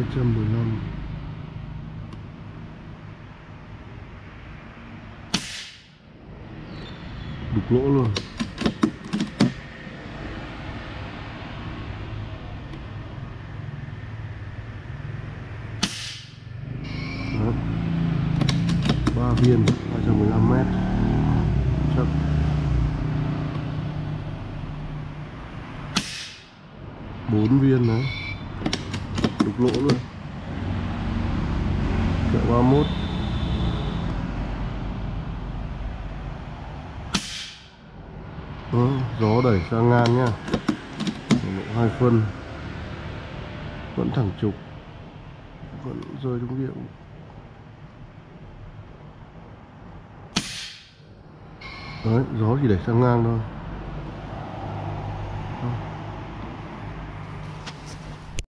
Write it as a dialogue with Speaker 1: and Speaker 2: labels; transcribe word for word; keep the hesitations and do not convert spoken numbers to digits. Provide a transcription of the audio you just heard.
Speaker 1: trăm mười lăm. Đục lỗ luôn. Đó. ba viên hai trăm mười lăm mét chắc. bốn viên đấy, đục lỗ luôn. Kẹo ba mốt. Đó, gió đẩy sang ngang nhá. Lỗ hai phân vẫn thẳng trục, vẫn rơi đúng điểm. Đấy, gió chỉ đẩy sang ngang thôi.